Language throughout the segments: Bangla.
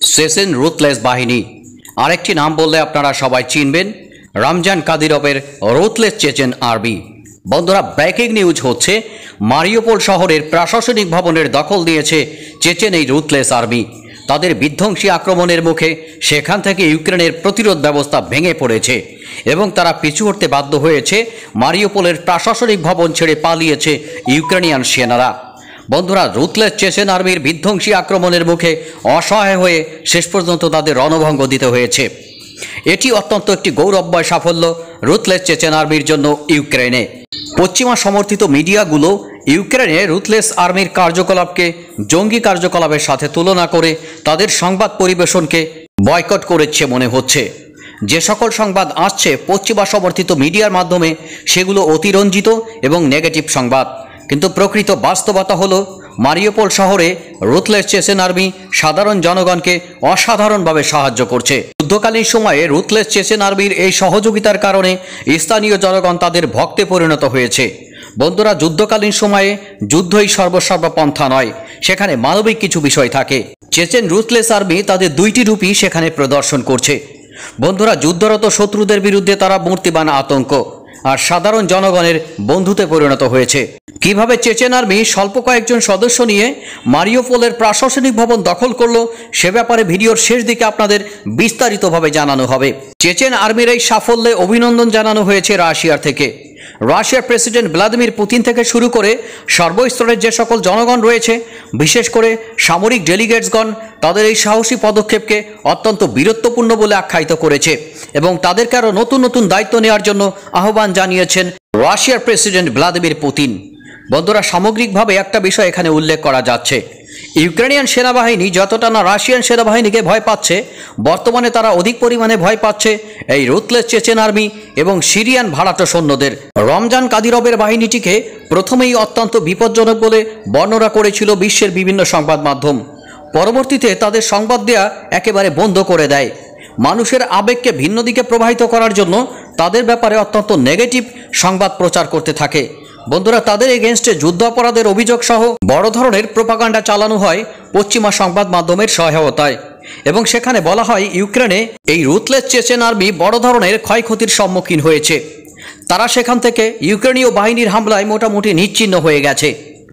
চেচেন রুথলেস বাহিনী। আরেকটি নাম বললে আপনারা সবাই চিনবেন, রমজান কাদিরভের রুথলেস চেচেন আর্মি। বন্ধুরা, ব্রেকিং নিউজ হচ্ছে মারিউপোল শহরের প্রশাসনিক ভবনের দখল নিয়েছে চেচেন এই রুথলেস আর্মি। তাদের বিধ্বংসী আক্রমণের মুখে সেখান থেকে ইউক্রেনের প্রতিরোধ ব্যবস্থা ভেঙে পড়েছে এবং তারা পিছু হটতে বাধ্য হয়েছে। মারিউপোলের প্রশাসনিক ভবন ছেড়ে পালিয়েছে ইউক্রেনিয়ান সেনারা। বন্ধুরা, রুথলেস চেচেন আর্মির বিধ্বংসী আক্রমণের মুখে অসহায় হয়ে শেষ পর্যন্ত তাদের রণভঙ্গ দিতে হয়েছে। এটি অত্যন্ত একটি গৌরবময় সাফল্য রুথলেস চেচেন আর্মির জন্য ইউক্রেনে। পশ্চিমা সমর্থিত মিডিয়াগুলো ইউক্রেনে রুথলেস আর্মির কার্যকলাপকে জঙ্গি কার্যকলাপের সাথে তুলনা করে তাদের সংবাদ পরিবেশনকে বয়কট করেছে মনে হচ্ছে। যে সকল সংবাদ আসছে পশ্চিমা সমর্থিত মিডিয়ার মাধ্যমে সেগুলো অতিরঞ্জিত এবং নেগেটিভ সংবাদ, কিন্তু প্রকৃত বাস্তবতা হলো মারিউপোল শহরে রুথলেস চেচেন আর্মি সাধারণ জনগণকে অসাধারণভাবে সাহায্য করছে। যুদ্ধকালীন সময়ে রুথলেস চেচেন আর্মির এই সহযোগিতার কারণে স্থানীয় জনগণ তাদের ভক্তে পরিণত হয়েছে। বন্ধুরা, যুদ্ধকালীন সময়ে যুদ্ধই সর্বসর্বপন্থা নয়, সেখানে মানবিক কিছু বিষয় থাকে। চেচেন রুথলেস আর্মি তাদের দুইটি রূপই সেখানে প্রদর্শন করছে। বন্ধুরা, যুদ্ধরত শত্রুদের বিরুদ্ধে তারা মূর্তিবান আতঙ্ক আর সাধারণ জনগণের বন্ধুতে পরিণত হয়েছে। কিভাবে চেচেন আর্মি স্বল্প কয়েকজন সদস্য নিয়ে মারিউপোলের প্রশাসনিক ভবন দখল করলো সে ব্যাপারে ভিডিওর শেষ দিকে আপনাদের বিস্তারিতভাবে জানানো হবে। চেচেন আর্মির এই সাফল্যে অভিনন্দন জানানো হয়েছে রাশিয়ার থেকে। রাশিয়ার প্রেসিডেন্ট ভ্লাদিমির পুতিন থেকে শুরু করে সর্বস্তরের যে সকল জনগণ রয়েছে, বিশেষ করে সামরিক ডেলিগেটসগণ তাদের এই সাহসী পদক্ষেপকে অত্যন্ত বীরত্বপূর্ণ বলে আখ্যায়িত করেছে এবং তাদেরকে আরও নতুন নতুন দায়িত্ব নেওয়ার জন্য আহ্বান জানিয়েছেন রাশিয়ার প্রেসিডেন্ট ভ্লাদিমির পুতিন। বন্ধুরা, সামগ্রিকভাবে একটা বিষয় এখানে উল্লেখ করা যাচ্ছে, ইউক্রেনিয়ান সেনাবাহিনী যতটা না রাশিয়ান সেনাবাহিনীকে ভয় পাচ্ছে, বর্তমানে তারা অধিক পরিমাণে ভয় পাচ্ছে এই রুথলেস চেচেন আর্মি এবং সিরিয়ান ভাড়াটো সৈন্যদের। রমজান কাদিরভের বাহিনীটিকে প্রথমেই অত্যন্ত বিপজ্জনক বলে বর্ণনা করেছিল বিশ্বের বিভিন্ন সংবাদ মাধ্যম। পরবর্তীতে তাদের সংবাদ দেয়া একেবারে বন্ধ করে দেয়। মানুষের আবেগকে ভিন্ন দিকে প্রবাহিত করার জন্য তাদের ব্যাপারে অত্যন্ত নেগেটিভ সংবাদ প্রচার করতে থাকে। বন্ধুরা, তাদের এগেনস্টে যুদ্ধ অপরাধের অভিযোগ সহ বড় ধরনের প্রোপাগান্ডা চালানো হয় পশ্চিমা সংবাদ মাধ্যমের সহায়তায় এবং সেখানে বলা হয় ইউক্রেনে এই রুথলেস চেচেন আর্মি বড় ধরনের ক্ষয়ক্ষতির সম্মুখীন হয়েছে। তারা সেখান থেকে ইউক্রেনীয় বাহিনীর হামলায় মোটামুটি নিশ্চিহ্ন হয়ে গেছে।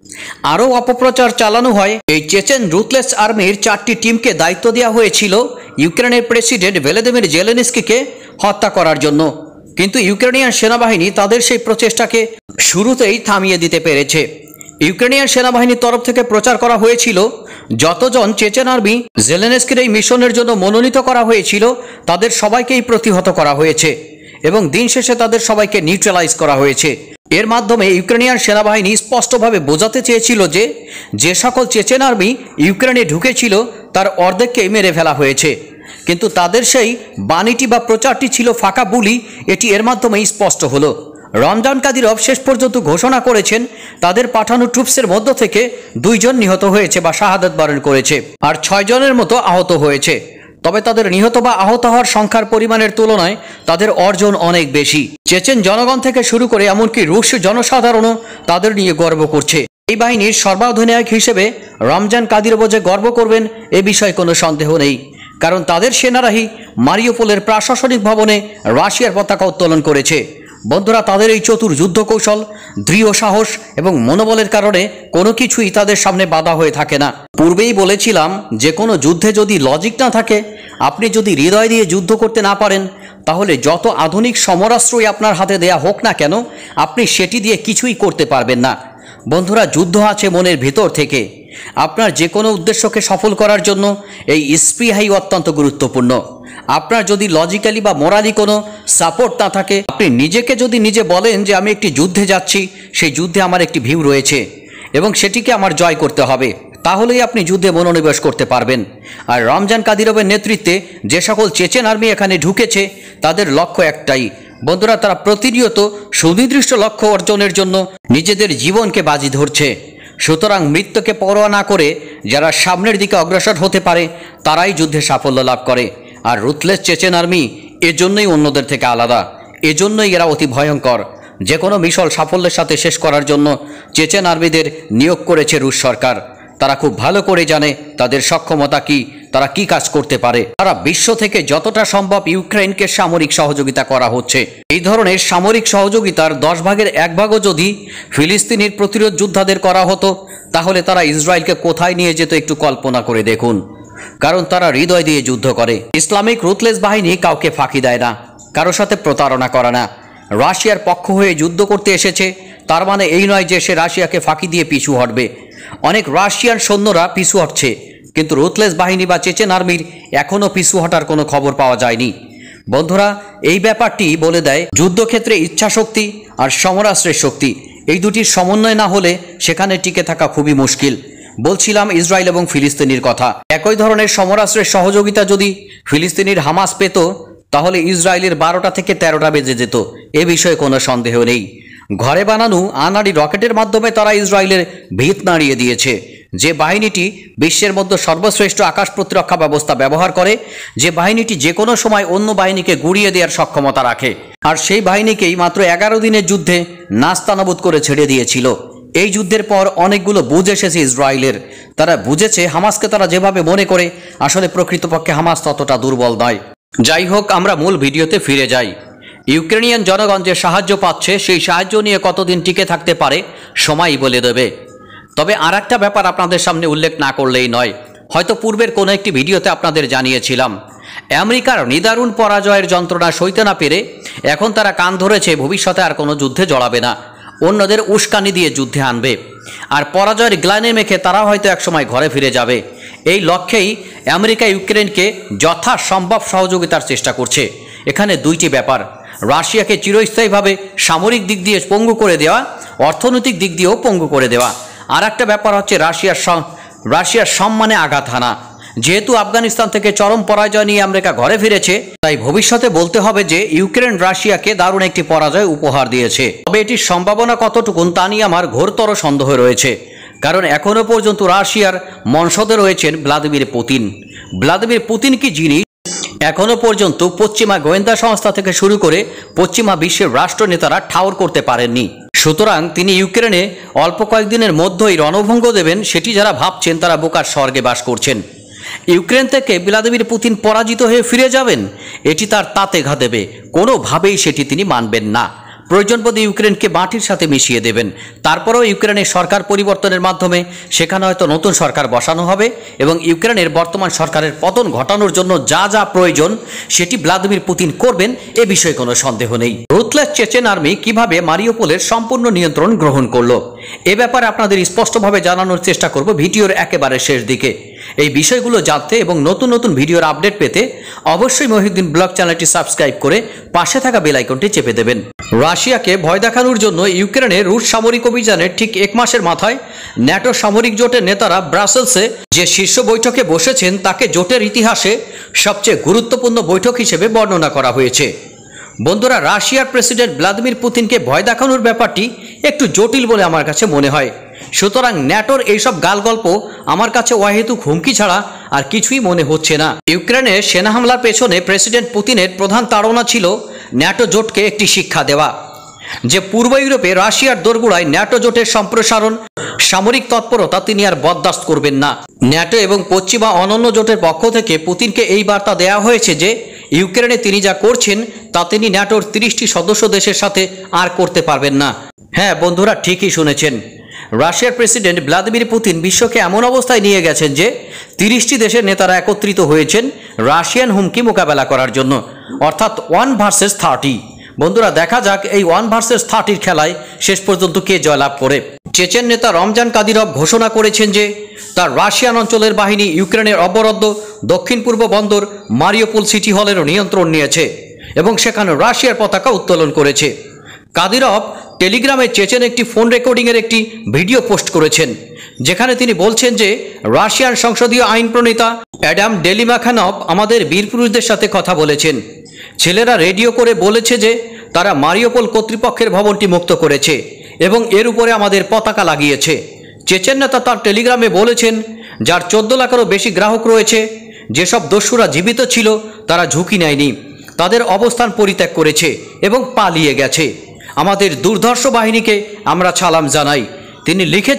আরও অপপ্রচার চালানো হয় এই চেচেন রুথলেস আর্মির 4টি টিমকে দায়িত্ব দেওয়া হয়েছিল ইউক্রেনের প্রেসিডেন্ট ভলোদিমির জেলেনস্কিকে হত্যা করার জন্য, কিন্তু ইউক্রেনিয়ান সেনাবাহিনী তাদের সেই প্রচেষ্টাকে শুরুতেই থামিয়ে দিতে পেরেছে। ইউক্রেনিয়ান সেনাবাহিনীর তরফ থেকে প্রচার করা হয়েছিল যতজন চেচেন আর্মি জেলেনস্কির এই মিশনের জন্য মনোনীত করা হয়েছিল তাদের সবাইকেই প্রতিহত করা হয়েছে এবং দিন শেষে তাদের সবাইকে নিউট্রালাইজ করা হয়েছে। এর মাধ্যমে ইউক্রেনিয়ান সেনাবাহিনী স্পষ্টভাবে বোঝাতে চেয়েছিল যে যে সকল চেচেন আর্মি ইউক্রেনে ঢুকেছিল তার অর্ধেককেই মেরে ফেলা হয়েছে, কিন্তু তাদের সেই বাণীটি বা প্রচারটি ছিল ফাঁকা বুলি। এটি এর মাধ্যমেই স্পষ্ট হলো। রমজান কাদিরভ শেষ পর্যন্ত ঘোষণা করেছেন তাদের পাঠানো ট্রুপসের মধ্য থেকে 2 জন নিহত হয়েছে বা শাহাদাত বরণ করেছে আর 6 জনের মতো আহত হয়েছে। তবে তাদের নিহত বা আহত হওয়ার সংখ্যার পরিমাণের তুলনায় তাদের অর্জন অনেক বেশি। চেচেন জনগণ থেকে শুরু করে এমনকি রুশ জনসাধারণও তাদের নিয়ে গর্ব করছে। এই বাহিনীর সর্বাধিনায়ক হিসেবে রমজান কাদিরভ যে গর্ব করবেন এ বিষয়ে কোনো সন্দেহ নেই, কারণ তাদের সেনারাই মারিউপোলের প্রশাসনিক ভবনে রাশিয়ার পতাকা উত্তোলন করেছে। বন্ধুরা, তাদের এই চতুর যুদ্ধ কৌশল, দৃঢ় সাহস এবং মনোবলের কারণে কোনো কিছুই তাদের সামনে বাধা হয়ে থাকে না। পূর্বেই বলেছিলাম যে কোনো যুদ্ধে যদি লজিক না থাকে, আপনি যদি হৃদয় দিয়ে যুদ্ধ করতে না পারেন, তাহলে যত আধুনিক সমরাস্ত্রই আপনার হাতে দেয়া হোক না কেন, আপনি সেটি দিয়ে কিছুই করতে পারবেন না। বন্ধুরা, যুদ্ধ আছে মনের ভেতর থেকে। আপনার যে কোনো উদ্দেশ্যকে সফল করার জন্য এই স্পৃহাই অত্যন্ত গুরুত্বপূর্ণ। আপনার যদি লজিক্যালি বা মোরালি কোনো সাপোর্ট না থাকে, আপনি নিজেকে যদি নিজে বলেন যে আমি একটি যুদ্ধে যাচ্ছি, সেই যুদ্ধে আমার একটি ভিউ রয়েছে এবং সেটিকে আমার জয় করতে হবে, তাহলেই আপনি যুদ্ধে মনোনিবেশ করতে পারবেন। আর রমজান কাদিরভের নেতৃত্বে যে সকল চেচেন আর্মি এখানে ঢুকেছে তাদের লক্ষ্য একটাই। বন্ধুরা, তারা প্রতিনিয়ত সুনির্দিষ্ট লক্ষ্য অর্জনের জন্য নিজেদের জীবনকে বাজি ধরছে। সুতরাং মৃত্যুকে পরোয়া না করে যারা সামনের দিকে অগ্রসর হতে পারে তারাই যুদ্ধে সাফল্য লাভ করে। আর রুথলেস চেচেন আর্মি এজন্যই অন্যদের থেকে আলাদা, এজন্যই এরা অতি ভয়ঙ্কর। যে কোনো মিশন সাফল্যের সাথে শেষ করার জন্য চেচেন আর্মিদের নিয়োগ করেছে রুশ সরকার। তারা খুব ভালো করে জানে তাদের সক্ষমতা কি, তারা কি কাজ করতে পারে। তারা বিশ্ব থেকে যতটা সম্ভব ইউক্রেনকে সামরিক সহযোগিতা করা হচ্ছে। এই ধরনের সামরিক সহযোগিতার 10 ভাগের 1 ভাগও যদি ফিলিস্তিনের প্রতিরোধ যোদ্ধাদের করা হতো, তাহলে তারা ইসরায়েলকে কোথায় নিয়ে যেত একটু কল্পনা করে দেখুন। কারণ তারা হৃদয় দিয়ে যুদ্ধ করে। ইসলামিক রুথলেস বাহিনী কাউকে ফাঁকি দেয় না, কারো সাথে প্রতারণা করে না। রাশিয়ার পক্ষ হয়ে যুদ্ধ করতে এসেছে তার মানে এই নয় যে সে রাশিয়াকে ফাঁকি দিয়ে পিছু হটবে। অনেক রাশিয়ান সৈন্যরা পিছু হটছে, কিন্তু রুথলেস বাহিনী বা চেচেন আর্মির এখনও পিছু হটার কোনো খবর পাওয়া যায়নি। বন্ধুরা, এই ব্যাপারটি বলে দেয় যুদ্ধক্ষেত্রে ইচ্ছাশক্তি আর সমরাস্ত্রের শক্তি এই দুটির সমন্বয় না হলে সেখানে টিকে থাকা খুবই মুশকিল। বলছিলাম ইসরায়েল এবং ফিলিস্তিনির কথা। একই ধরনের সমরাস্ত্রের সহযোগিতা যদি ফিলিস্তিনির হামাস পেত, তাহলে ইসরায়েলের 12টা থেকে 13টা বেজে যেত, এ বিষয়ে কোনো সন্দেহ নেই। ঘরে বানানো আনাড়ি রকেটের মাধ্যমে তারা ইসরায়েলের ভিত নাড়িয়ে দিয়েছে। যে বাহিনীটি বিশ্বের মধ্যে সর্বশ্রেষ্ঠ আকাশ প্রতিরক্ষা ব্যবস্থা ব্যবহার করে, যে বাহিনীটি যে কোনো সময় অন্য বাহিনীকে গুড়িয়ে দেওয়ার সক্ষমতা রাখে, আর সেই বাহিনীকেই মাত্র 11 দিনের যুদ্ধে নাস্তানাবুদ করে ছেড়ে দিয়েছিল। এই যুদ্ধের পর অনেকগুলো বুঝ এসেছে ইসরায়েলের। তারা বুঝেছে হামাসকে তারা যেভাবে মনে করে, আসলে প্রকৃতপক্ষে হামাস ততটা দুর্বল নয়। যাই হোক, আমরা মূল ভিডিওতে ফিরে যাই। ইউক্রেনিয়ান জনগণ যে সাহায্য পাচ্ছে, সেই সাহায্য নিয়ে কতদিন টিকে থাকতে পারে সময়ই বলে দেবে। তবে আর একটা ব্যাপার আপনাদের সামনে উল্লেখ না করলেই নয়। হয়তো পূর্বের কোনো একটি ভিডিওতে আপনাদের জানিয়েছিলাম, আমেরিকার নিদারুণ পরাজয়ের যন্ত্রণা সইতে না পেরে এখন তারা কান ধরেছে ভবিষ্যতে আর কোনো যুদ্ধে জড়াবে না, অন্যদের উস্কানি দিয়ে যুদ্ধে আনবে, আর পরাজয়ের গ্লানি মেখে তারা হয়তো একসময় ঘরে ফিরে যাবে। এই লক্ষ্যেই আমেরিকা ইউক্রেনকে যথাসম্ভব সহযোগিতার চেষ্টা করছে। এখানে দুইটি ব্যাপার, রাশিয়াকে চিরস্থায়ীভাবে সামরিক দিক দিয়ে পঙ্গু করে দেওয়া, অর্থনৈতিক দিক দিয়েও পঙ্গু করে দেওয়া। আর একটা ব্যাপার হচ্ছে রাশিয়ার সম্মানে আঘাত হানা। যেহেতু আফগানিস্তান থেকে চরম পরাজয় নিয়ে আমেরিকা ঘরে ফিরেছে, তাই ভবিষ্যতে বলতে হবে যে ইউক্রেন রাশিয়াকে দারুণ একটি পরাজয় উপহার দিয়েছে। তবে এটির সম্ভাবনা কতটুকুন তা নিয়ে আমার ঘোরতর সন্দেহ রয়েছে। কারণ এখনও পর্যন্ত রাশিয়ার মনসদে রয়েছেন ভ্লাদিমির পুতিন। ভ্লাদিমির পুতিন কি জিনিস এখনও পর্যন্ত পশ্চিমা গোয়েন্দা সংস্থা থেকে শুরু করে পশ্চিমা বিশ্বের রাষ্ট্রনেতারা ঠাউর করতে পারেননি। সুতরাং তিনি ইউক্রেনে অল্প কয়েকদিনের মধ্যেই রণভঙ্গ দেবেন, সেটি যারা ভাবছেন তারা বোকার স্বর্গে বাস করছেন। ইউক্রেন থেকে ভ্লাদিমির পুতিন পরাজিত হয়ে ফিরে যাবেন, এটি তার তাতে ঘা দেবে। কোনোভাবেই সেটি তিনি মানবেন না। প্রয়োজন বোধে ইউক্রেনকে মাটির সাথে মিশিয়ে দেবেন। তারপরেও ইউক্রেনের সরকার পরিবর্তনের মাধ্যমে সেখানে হয়তো নতুন সরকার বসানো হবে এবং ইউক্রেনের বর্তমান সরকারের পতন ঘটানোর জন্য যা যা প্রয়োজন সেটি ভ্লাদিমির পুতিন করবেন, এ বিষয়ে কোনো সন্দেহ নেই। রুথলেস চেচেন আর্মি কিভাবে মারিউপোলের সম্পূর্ণ নিয়ন্ত্রণ গ্রহণ করলো, এ ব্যাপারে আপনাদের স্পষ্টভাবে জানানোর চেষ্টা করব ভিডিওর একেবারে শেষ দিকে। এই বিষয়গুলো জানতে এবং নতুন নতুন ভিডিওর আপডেট পেতে অবশ্যই মহিউদ্দিন ব্লগ চ্যানেলটি সাবস্ক্রাইব করে পাশে থাকা বেল আইকনটি চেপে দেবেন। রাশিয়াকে ভয় দেখানোর জন্য ইউক্রেনে রুশ সামরিক অভিযানের ঠিক 1 মাসের মাথায় ন্যাটো সামরিক জোটের নেতারা ব্রাসেলসে যে শীর্ষ বৈঠকে বসেছেন, তাকে জোটের ইতিহাসে সবচেয়ে গুরুত্বপূর্ণ বৈঠক হিসেবে বর্ণনা করা হয়েছে। বন্ধুরা, রাশিয়ার প্রেসিডেন্ট ভ্লাদিমির পুতিনকে ভয় দেখানোর ব্যাপারটি একটু জটিল বলে আমার কাছে মনে হয়। সুতরাং ন্যাটোর এইসব গালগল্প আমার কাছে অহেতুক হুমকি ছাড়া আর কিছুই মনে হচ্ছে না। ইউক্রেনের সেনা হামলার পেছনে প্রেসিডেন্ট পুতিনের প্রধান তাড়না ছিল ন্যাটো জোটকে একটি শিক্ষা দেওয়া, যে পূর্ব ইউরোপে রাশিয়ার দোরগোড়ায় ন্যাটো জোটের সম্প্রসারণ, সামরিক তৎপরতা তিনি আর বরদাস্ত করবেন না। ন্যাটো এবং পশ্চিমা অনন্য জোটের পক্ষ থেকে পুতিনকে এই বার্তা দেওয়া হয়েছে যে ইউক্রেনে তিনি যা করছেন তা তিনি ন্যাটোর 30টি সদস্য দেশের সাথে আর করতে পারবেন না। হ্যাঁ বন্ধুরা, ঠিকই শুনেছেন। রাশিয়ার প্রেসিডেন্ট ভ্লাদিমির পুতিন বিশ্বকে এমন অবস্থায় নিয়ে গেছেন যে 30টি দেশের নেতারা একত্রিত হয়েছেন রাশিয়ান হুমকি মোকাবেলা করার জন্য, অর্থাৎ 1 ভার্সেস 30। বন্ধুরা, দেখা যাক এই 1 ভার্সেস 30 খেলায় শেষ পর্যন্ত কে জয়লাভ করে। চেচেন নেতা রমজান কাদিরভ ঘোষণা করেছেন যে তার রাশিয়ান অঞ্চলের বাহিনী ইউক্রেনের অবরুদ্ধ দক্ষিণ পূর্ব বন্দর মারিউপোল সিটি হলেরও নিয়ন্ত্রণ নিয়েছে এবং সেখানে রাশিয়ার পতাকা উত্তোলন করেছে। কাদিরভ টেলিগ্রামে চেচেন একটি ফোন রেকর্ডিংয়ের একটি ভিডিও পোস্ট করেছেন, যেখানে তিনি বলছেন যে রাশিয়ান সংসদীয় আইন প্রণেতা অ্যাডাম ডেলিমাখানভ আমাদের বীরপুরুষদের সাথে কথা বলেছেন। ছেলেরা রেডিও করে বলেছে যে তারা মারিউপোল কর্তৃপক্ষের ভবনটি মুক্ত করেছে এবং এর উপরে আমাদের পতাকা লাগিয়েছে। চেচেন নেতা তার টেলিগ্রামে বলেছেন, যার 14 লাখেরও বেশি গ্রাহক রয়েছে, যেসব দস্যুরা জীবিত ছিল তারা ঝুঁকি নেয়নি, তাদের অবস্থান পরিত্যাগ করেছে এবং পালিয়ে গেছে। আমাদের দুর্ধর্ষ বাহিনীকে আমরা সালাম জানাই। তিনি লিখেছেন,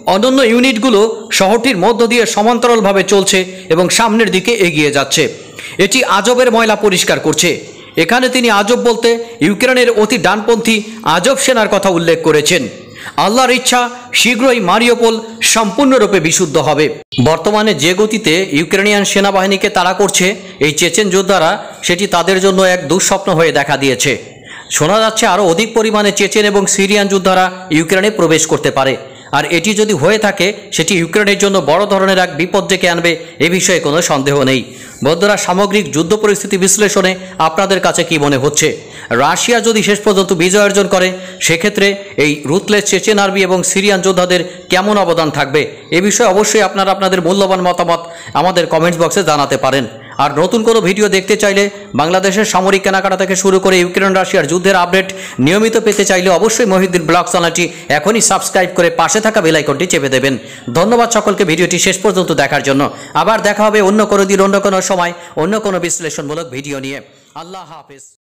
অন্যান্য ইউনিটগুলো শহরটির মধ্য দিয়ে সমান্তরালভাবে চলছে এবং সামনের দিকে এগিয়ে যাচ্ছে। এটি আজবের ময়লা পরিষ্কার করছে। এখানে তিনি আজব বলতে ইউক্রেনের অতি ডানপন্থী আজব সেনার কথা উল্লেখ করেছেন। আল্লাহর ইচ্ছা শীঘ্রই মারিউপোল সম্পূর্ণরূপে বিশুদ্ধ হবে। বর্তমানে যে গতিতে ইউক্রেনিয়ান সেনাবাহিনীকে তাড়া করছে এই চেচেন যোদ্ধারা, সেটি তাদের জন্য এক দুঃস্বপ্ন হয়ে দেখা দিয়েছে। শোনা যাচ্ছে আরও অধিক পরিমাণে চেচেন এবং সিরিয়ান যোদ্ধারা ইউক্রেনে প্রবেশ করতে পারে, আর এটি যদি হয়ে থাকে সেটি ইউক্রেনের জন্য বড় ধরনের এক বিপদ ডেকে আনবে, এ বিষয়ে কোনো সন্দেহ নেই। বন্ধুরা, সামগ্রিক যুদ্ধ পরিস্থিতি বিশ্লেষণে আপনাদের কাছে কি মনে হচ্ছে? রাশিয়া যদি শেষ পর্যন্ত বিজয় অর্জন করে সেক্ষেত্রে এই রুথলেস চেচেন আর্মি এবং সিরিয়ান যোদ্ধাদের কেমন অবদান থাকবে, এ বিষয়ে অবশ্যই আপনারা আপনাদের মূল্যবান মতামত আমাদের কমেন্টস বক্সে জানাতে পারেন। আর নতুন কোনো ভিডিও দেখতে চাইলে, বাংলাদেশের সামরিক কেনাকাটা থেকে শুরু করে ইউক্রেন রাশিয়ার যুদ্ধের আপডেট নিয়মিত পেতে চাইলে অবশ্যই মহিউদ্দিন ব্লগ চ্যানেলটি এখনই সাবস্ক্রাইব করে পাশে থাকা বেল আইকনটি চেপে দেবেন। ধন্যবাদ সকলকে ভিডিওটি শেষ পর্যন্ত দেখার জন্য। আবার দেখা হবে অন্য কোনো দিন, অন্য কোনো সময়, অন্য কোনো বিশ্লেষণমূলক ভিডিও নিয়ে। আল্লাহ হাফেজ।